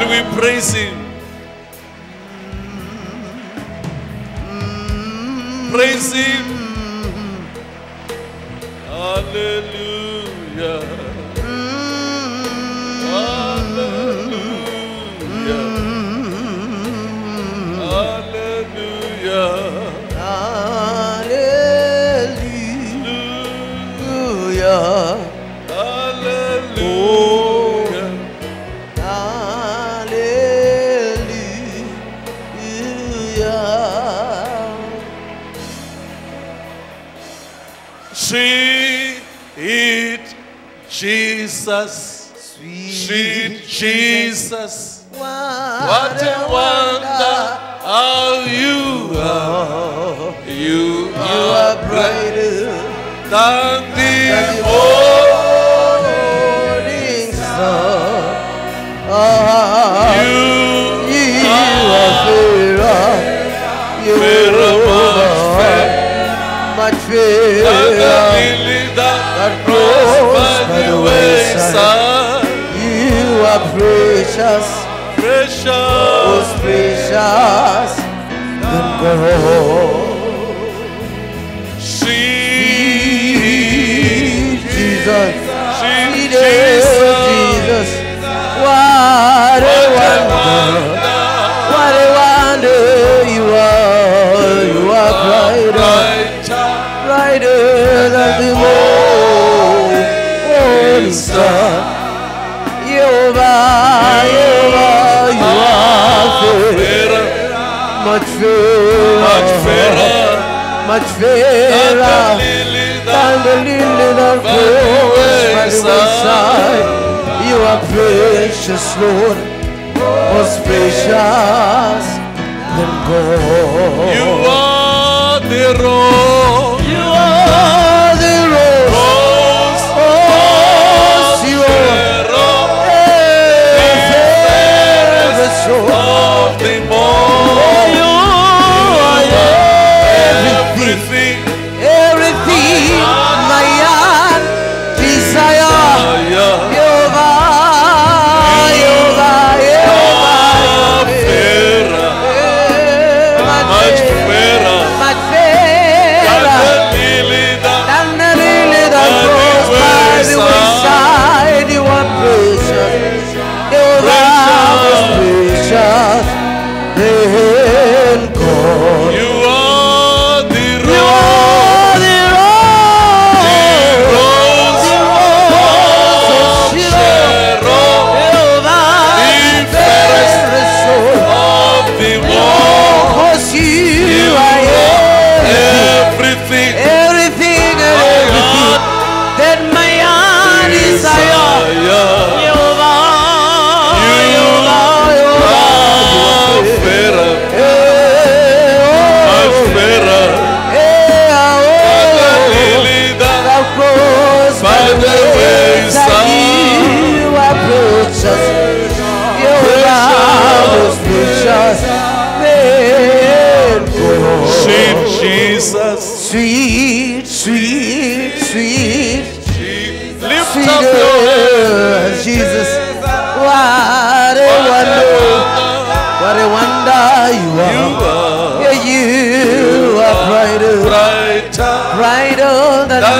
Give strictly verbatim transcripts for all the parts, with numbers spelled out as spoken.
Can we praise Him? Praise Him. Hallelujah. Hallelujah. Hallelujah. Hallelujah. Hallelujah. Sweet Jesus, sweet Jesus, what a wonder how you are. You are brighter than the morning sun. You are fairer, you are much fairer that grows by the wayside. You are precious, precious, most precious than gold. Sweet Jesus, sweet Jesus, what a wonder, what a wonder you are. You are brighter, brighter than the morning sun. Jehovah, Jehovah, you are fairer, much fairer, much fairer, much fairer than the lily that grows by the wayside. You are precious, Lord, most precious than gold. You are the rose. You are the rose. Rose, rose, you are the fairest rose of the morning. You are everything, everything my heart desire. Jehovah, Jehovah, Jehovah, much fairer, much fairer than the lily that grows by the wayside. You are precious, Jehovah, most precious than gold. You are the rose, the rose, the rose of Sharon, Jehovah, the fairest soul of the world. Cause you are everything, everything, and everything that my heart desire. Jehovah, Jehovah, Jehovah, fairer, much fairer, that grows by the wayside. You are precious, Jehovah, most precious than gold. Sweet Jesus, sweet, sweet, sweet, lift up your hands, Jesus. What a wonder, what a wonder you are. Yeah, you are brighter, brighter, brighter than the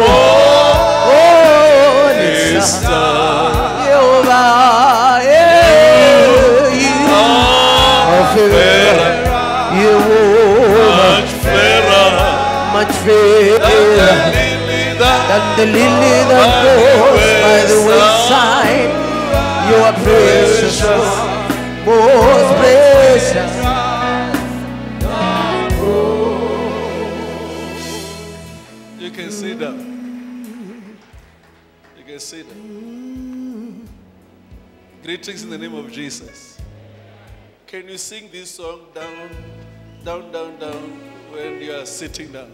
morning sun. Jehovah, yeah, you are fairer, you are much fairer, much fairer than the lily that grows by the wayside. You are precious, most precious. You can sit down. You can sit down. Greetings in the name of Jesus. Can you sing this song down, down, down, down when you are sitting down?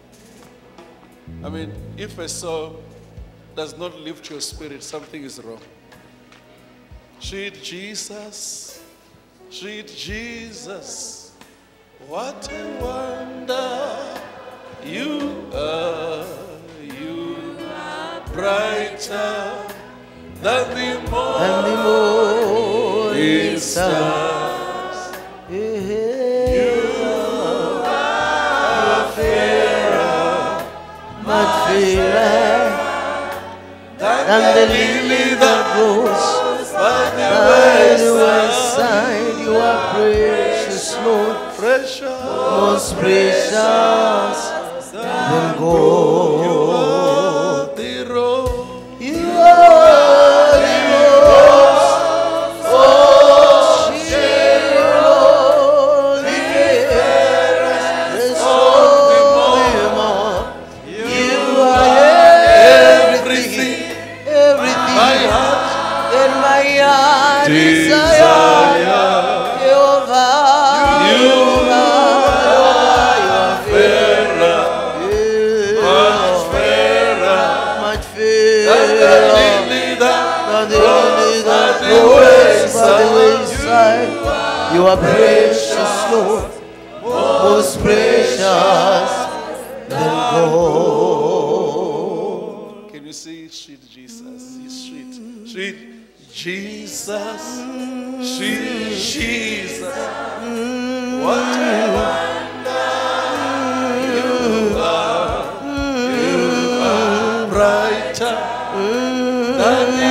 I mean, if a song does not lift your spirit, something is wrong. Sweet Jesus, sweet Jesus, what a wonder you are. You are brighter than the morning morning stars. You are fairer, much fairer than the lily that grows By the by the wayside, wayside. You are precious, Lord, precious, most precious than gold. the rose. You are the rose of Sharon, the fairest of them all. You are everything, everything My heart in my heart desire. Jehovah, You are, you are fairer, much fairer much than the fairer lily that than the lily that by the grows by the wayside. wayside. You are precious, Lord, most precious than gold. Can you see sweet Jesus? He's sweet. Sweet Jesus. Sweet Jesus. What a wonder you are. You are brighter than the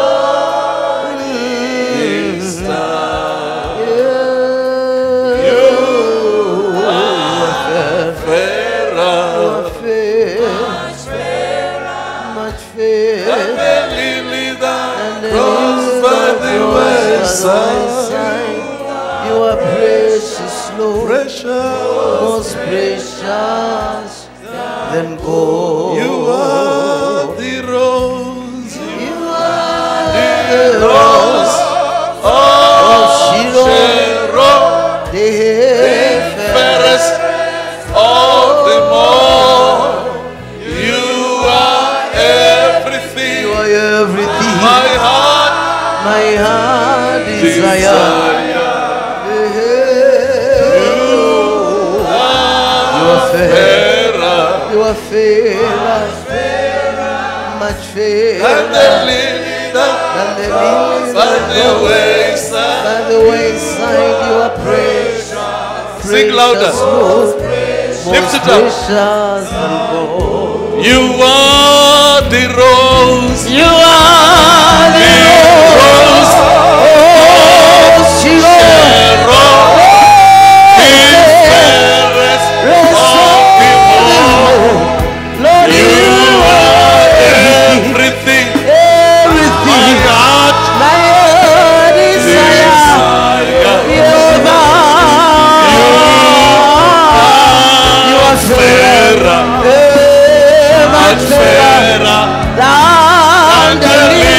morning star. You are fairer Much than fairer the lily that than the grows lily by that the grows by the wayside. wayside. You are precious, Lord, Precious, most precious than gold. you are the rose. You are The the rose of of Sharon, Sharon, the fairest of them all. You are everything. You are everything My heart my heart desire. desire. You are fair, Fairer you are fairer, much fairer than the lily that than the lily by that the grows wayside. by the wayside. You are precious, Sing louder. Lord, Lift most it up. precious than gold. You are the rose. You are the Rose rose of Sharon, the fairest of them all. Lord, You are everything. My everything heart my heart desire. desire. Jehovah, you are fairer, Fairer, much much fairer fairer than the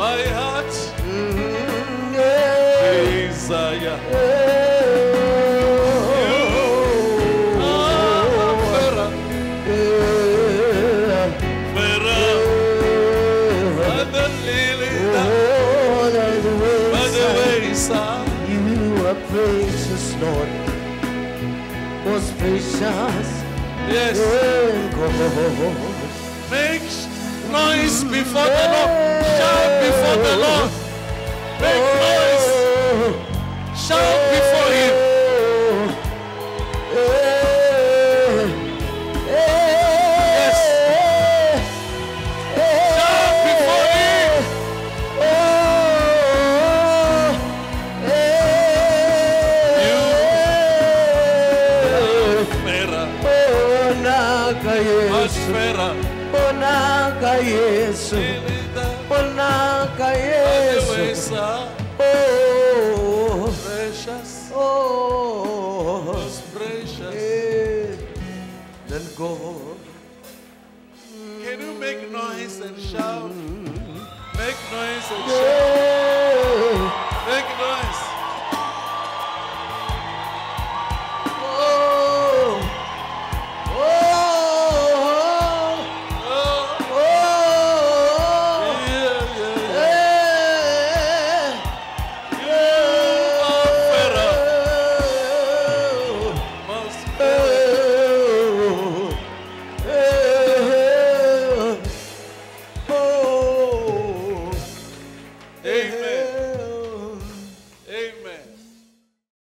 My heart Mm, yeah. desire. You are precious, Lord. Was precious. Yes. Make noise before the Lord. Shout before the Lord. Make noise. Shout before Him. Yes. Shout before Him. Fairer. Bonaka Yesu, Bonaka Yesu, oh, Precious, oh, most precious. eh, then God. Can you make noise and shout? Make noise and shout. Yeah. Make noise.